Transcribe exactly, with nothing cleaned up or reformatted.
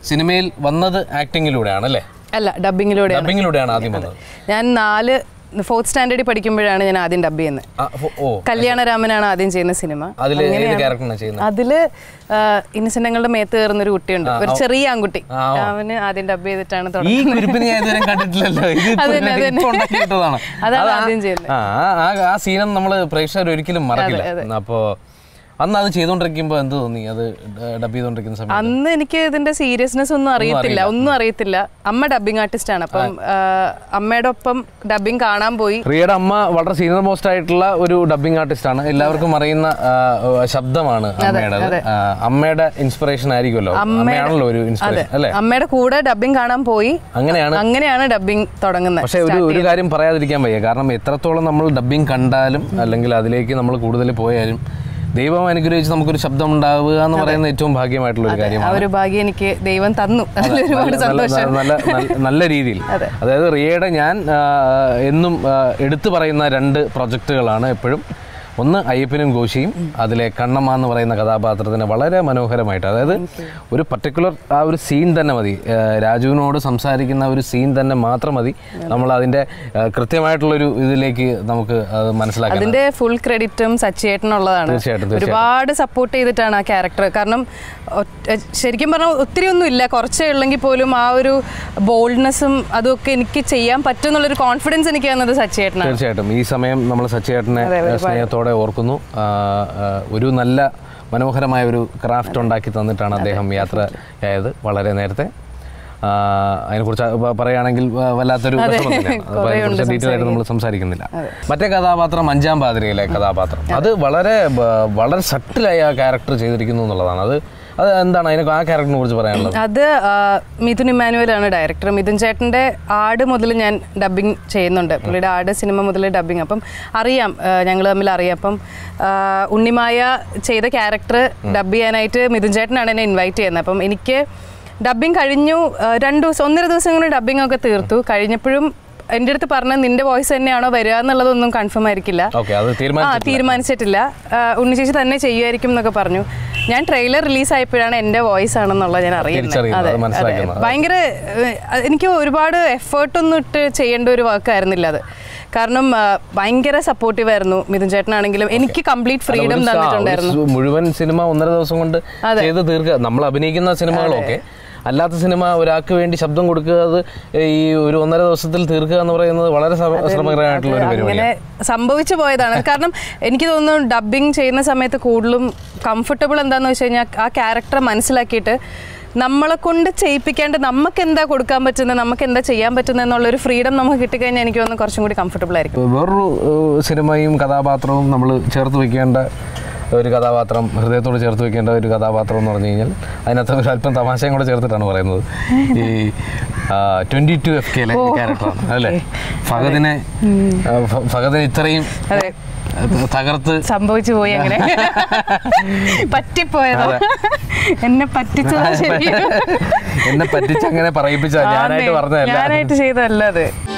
സിനിമയിൽ വന്നത് ആക്ടിങ്ങിലൂടെയാണ് അല്ലേ? അല്ല, ഡബിങ്ങിലൂടെ. ഡബിങ്ങിലൂടെയാണ് ആദ്യം വന്നത്. ഞാൻ നാല് ഫോർത്ത് സ്റ്റാൻഡേർഡിൽ പഠിക്കുമ്പോഴാണ് ഞാൻ ആദ്യം ഡബ് ചെയ്യുന്നത്. കല്യാണരാമനാണ് ആദ്യം ചെയ്യുന്ന സിനിമ. അതില് ഇന്നസെന്റങ്ങളുടെ മേത്ത് കയറുന്ന ഒരു കുട്ടിയുണ്ട്, ഒരു ചെറിയ ആൺകുട്ടി. അവന് ആദ്യം ഡബ് ചെയ്തിട്ടാണ് അതാണ് ആദ്യം ചെയ്യുന്നത്. ആ സീനം നമ്മള് പ്രേക്ഷകർ ഒരിക്കലും മറക്കില്ല. അപ്പോ അന്ന് അത് ചെയ്തോണ്ടിരിക്കുമ്പോ എന്ത് തോന്നി? അത് ഡബ് ചെയ്തോണ്ടിരിക്കുന്ന സമയത്ത് അന്ന് എനിക്ക് ഇതിന്റെ സീരിയസ്നെസ് ഒന്നും അറിയത്തില്ല, ഒന്നും അറിയത്തില്ല. അമ്മ ഡബിങ് ആർട്ടിസ്റ്റ് ആണ്, അപ്പം അമ്മയുടെ ഒപ്പം ഡബിങ് കാണാൻ പോയി. റിയയുടെ അമ്മ വളരെ സീനിയർ മോസ്റ്റ് ആയിട്ടുള്ള ഒരു ഡബിങ് ആർട്ടിസ്റ്റ് ആണ്, എല്ലാവർക്കും അറിയുന്ന ശബ്ദമാണ് അമ്മയുടെ. അമ്മയുടെ ഇൻസ്പിറേഷൻ ആയിരിക്കുമല്ലോ, അമ്മയാണല്ലോ ഒരു ഇൻസ്പിറേഷൻ അല്ലേ? അമ്മയുടെ കൂടെ ഡബിങ് കാണാൻ പോയി, അങ്ങനെയാണ് അങ്ങനെയാണ് ഡബിങ് തുടങ്ങുന്നത്. പക്ഷെ ഒരു ഒരു കാര്യം പറയാതിരിക്കാൻ വയ്യ, കാരണം എത്രത്തോളം നമ്മൾ ഡബിങ് കണ്ടാലും അല്ലെങ്കിൽ അതിലേക്ക് നമ്മൾ കൂടുതൽ പോയാലും ദൈവം അനുഗ്രഹിച്ച് നമുക്കൊരു ശബ്ദം ഉണ്ടാവുക എന്ന് പറയുന്നത് ഏറ്റവും ഭാഗ്യമായിട്ടുള്ള ഒരു കാര്യമാണ്. ഒരു ഭാഗ്യം എനിക്ക് ദൈവം തന്നു, ഒരുപാട് സന്തോഷം. നല്ല നല്ല രീതിയിൽ. അതായത് റിയയുടെ ഞാൻ എന്നും എടുത്തു പറയുന്ന രണ്ട് പ്രൊജക്റ്റുകളാണ് എപ്പോഴും. ഒന്ന് അയ്യപ്പനും ഘോഷിയും, അതിലെ കണ്ണമ്മ എന്ന് പറയുന്ന കഥാപാത്രത്തിന് വളരെ മനോഹരമായിട്ട്, അതായത് ഒരു പർട്ടിക്കുലർ ആ ഒരു സീൻ തന്നെ മതി, രാജുവിനോട് സംസാരിക്കുന്ന ഒരു സീൻ തന്നെ മാത്രം മതി, നമ്മൾ അതിൻ്റെ കൃത്യമായിട്ടുള്ളൊരു ഇതിലേക്ക് നമുക്ക് മനസ്സിലാക്കാം. അതിൻ്റെ ഫുൾ ക്രെഡിറ്റും സച്ചിയേട്ടനുള്ളതാണ്. തീർച്ചയായിട്ടും ഒരുപാട് സപ്പോർട്ട് ചെയ്തിട്ടാണ് ആ ക്യാരക്ടർ. കാരണം ശരിക്കും പറഞ്ഞാൽ ഒത്തിരി ഒന്നും ഇല്ല, കുറച്ചേ ഉള്ളെങ്കിൽ പോലും ആ ഒരു ബോൾഡ്നെസ്സും അതൊക്കെ എനിക്ക് ചെയ്യാൻ പറ്റും എന്നുള്ളൊരു കോൺഫിഡൻസ് എനിക്ക് തന്നത് സച്ചിയേട്ടനാണ്. തീർച്ചയായിട്ടും ഈ സമയം നമ്മൾ സച്ചിയേട്ടനെ സ്നേഹത്തോടെ ഓർക്കുന്നു. ഒരു നല്ല മനോഹരമായ ഒരു ക്രാഫ്റ്റ് ഉണ്ടാക്കി തന്നിട്ടാണ് അദ്ദേഹം യാത്രയായത് വളരെ നേരത്തെ. അതിനെക്കുറിച്ച് പറയുകയാണെങ്കിൽ വല്ലാത്തൊരു ഡീറ്റെയിൽ ആയിട്ട് നമ്മൾ സംസാരിക്കുന്നില്ല. മറ്റേ കഥാപാത്രം അഞ്ചാം പാതിരയിലെ കഥാപാത്രം, അത് വളരെ വളരെ സട്ടിലായി ആ ക്യാരക്ടർ ചെയ്തിരിക്കുന്നു എന്നുള്ളതാണ്. അത് അത് എന്താണ് അതിനെ ആ ക്യാരക്ടറിനെ കുറിച്ച് പറയാനുള്ളത്? അത് മിഥുൻ ഇമ്മാനുവലാണ് ഡയറക്ടർ. മിഥുൻ ചേട്ടൻ്റെ ആട് മുതൽ ഞാൻ ഡബ്ബിങ് ചെയ്യുന്നുണ്ട്, പുള്ളിയുടെ ആട് സിനിമ മുതൽ ഡബ്ബിങ്. അപ്പം അറിയാം, ഞങ്ങൾ തമ്മിൽ അറിയാം. അപ്പം ഉണ്ണിമായ ചെയ്ത ക്യാരക്ടർ ഡബ് ചെയ്യാനായിട്ട് മിഥുൻ ചേട്ടനാണ് എന്നെ ഇൻവൈറ്റ് ചെയ്യുന്നത്. അപ്പം എനിക്ക് ഡബ്ബിങ് കഴിഞ്ഞു, രണ്ട് ദിവസം ഒന്നര ദിവസം കൊണ്ട് ഡബ്ബിങ് ഒക്കെ തീർത്തു. കഴിഞ്ഞപ്പോഴും എൻ്റെ അടുത്ത് പറഞ്ഞ നിന്റെ വോയിസ് തന്നെയാണോ വരിക എന്നുള്ളതൊന്നും കൺഫേം ആയിരിക്കില്ല, ആ തീരുമാനിച്ചിട്ടില്ല, ഉണ്ണി ചേച്ചി തന്നെ ചെയ്യുമായിരിക്കും എന്നൊക്കെ പറഞ്ഞു. ഞാൻ ട്രെയിലർ റിലീസ് ആയപ്പോഴാണ് എൻ്റെ വോയിസ് ആണെന്നുള്ളത് ഞാൻ അറിയുന്നത്. അതെ അതെ, ഭയങ്കര എനിക്ക് ഒരുപാട് എഫേർട്ടൊന്നും ഇട്ട് ചെയ്യേണ്ട ഒരു വർക്കായിരുന്നില്ല അത്. കാരണം ഭയങ്കര സപ്പോർട്ടീവ് ആയിരുന്നു മിഥുൻ ചേട്ടനാണെങ്കിലും. എനിക്ക് കംപ്ലീറ്റ് ഫ്രീഡം തന്നിട്ടുണ്ടായിരുന്നു. മുഴുവൻ സിനിമ ഒന്നര ദിവസം കൊണ്ട് ചെയ്ത് തീർക്കുക. നമ്മൾ അഭിനയിക്കുന്ന സിനിമകളൊക്കെ, അല്ലാത്ത സിനിമ ഒരാൾക്ക് വേണ്ടി ശബ്ദം കൊടുക്കുക, അത് ഈ ഒരു ഒന്നര ദിവസത്തിൽ തീർക്കുക എന്ന് പറയുന്നത് വളരെ ശ്രമകരമായിട്ടുള്ള ഒരു പരിപാടിയാണ്. അങ്ങനെ സംഭവിച്ചു പോയതാണ്. കാരണം എനിക്ക് തോന്നുന്നു ഡബ്ബിങ് ചെയ്യുന്ന സമയത്ത് കൂടുതലും കംഫർട്ടബിൾ എന്താണെന്ന് വെച്ച് കഴിഞ്ഞാൽ ആ ക്യാരക്ടർ മനസ്സിലാക്കിയിട്ട് നമ്മളെ കൊണ്ട് ചെയ്യിപ്പിക്കാണ്ട് നമുക്ക് എന്താ കൊടുക്കാൻ പറ്റുന്നത്, നമുക്ക് എന്താ ചെയ്യാൻ പറ്റുന്നത് എന്നുള്ളൊരു ഫ്രീഡം നമുക്ക് കിട്ടിക്കഴിഞ്ഞാൽ എനിക്ക് തോന്നുന്നു കുറച്ചും കൂടി കംഫർട്ടബിൾ ആയിരിക്കും. വേറൊരു സിനിമയും കഥാപാത്രവും നമ്മൾ ചേർത്ത് വയ്ക്കേണ്ട ഒരു കഥാപാത്രം, ഹൃദയത്തോട് ചേർത്ത് വെക്കേണ്ട ഒരു കഥാപാത്രം എന്ന് പറഞ്ഞു കഴിഞ്ഞാൽ അതിനകത്ത് ഒരു അല്പം തമാശയും കൂടെ ചേർത്തിട്ടാണ് പറയുന്നത്. ഈ ട്വന്റി ടു എഫ് കെയിലെ ക്യാരക്ടറാണ് അല്ലേ ഫഹദിനെ. ഫഹദിനെ ഇത്രയും തകർത്ത് സംഭവിച്ചു പോയി, അങ്ങനെ പറ്റിപ്പോയതോ, എന്നെ പറ്റിച്ചതാ. ശരി, എന്നെ പറ്റിച്ചങ്ങനെ പറയിപ്പിച്ച ഞാനായിട്ട് പറഞ്ഞതല്ല, ഞാനായിട്ട് ചെയ്തതല്ല അത്.